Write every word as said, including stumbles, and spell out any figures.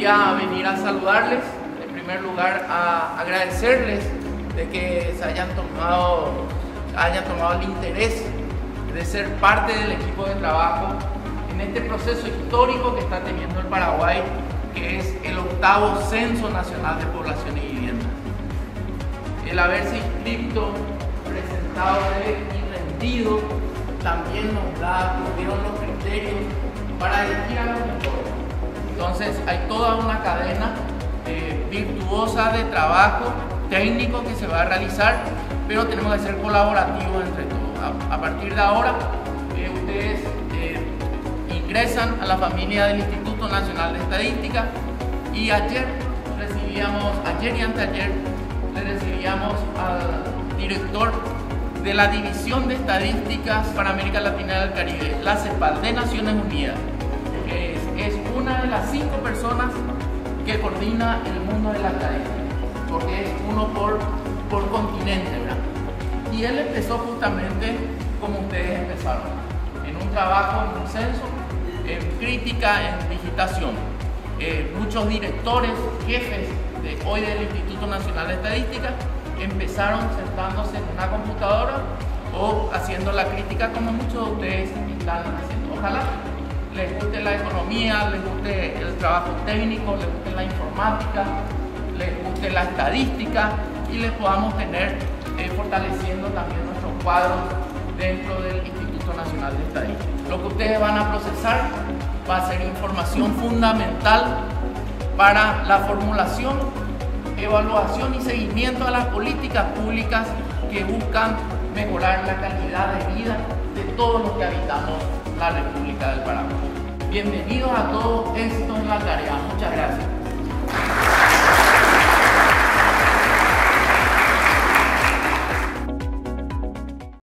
quería venir a saludarles, en primer lugar a agradecerles de que se hayan tomado, hayan tomado el interés de ser parte del equipo de trabajo en este proceso histórico que está teniendo el Paraguay, que es el octavo Censo Nacional de Población y Vivienda. El haberse inscrito, presentado y rendido también nos da, nos dieron los criterios para elegir a los mejores. Entonces hay toda una cadena eh, virtuosa de trabajo técnico que se va a realizar, pero tenemos que ser colaborativos entre todos. A, a partir de ahora, eh, ustedes eh, ingresan a la familia del Instituto Nacional de Estadística y ayer recibíamos, ayer y anteayer, le recibíamos al director de la División de Estadísticas para América Latina y el Caribe, la CEPAL de Naciones Unidas, que es, es una de las cinco personas que coordina el mundo de la estadística, porque es uno por, por continente, ¿verdad? Y él empezó justamente como ustedes empezaron, en un trabajo, en un censo, en crítica, en digitación. Eh, muchos directores, jefes de hoy del Instituto Nacional de Estadística empezaron sentándose en una computadora o haciendo la crítica como muchos de ustedes están haciendo. Ojalá les guste la economía, les guste el trabajo técnico, les guste la informática, les guste la estadística y les podamos tener eh, fortaleciendo también nuestros cuadros dentro del Instituto Nacional de Estadística. Lo que ustedes van a procesar va a ser información fundamental para la formulación, evaluación y seguimiento a las políticas públicas que buscan mejorar la calidad de vida de todos los que habitamos la República del Paraguay. Bienvenidos a todos, éxitos en la tarea. Muchas gracias.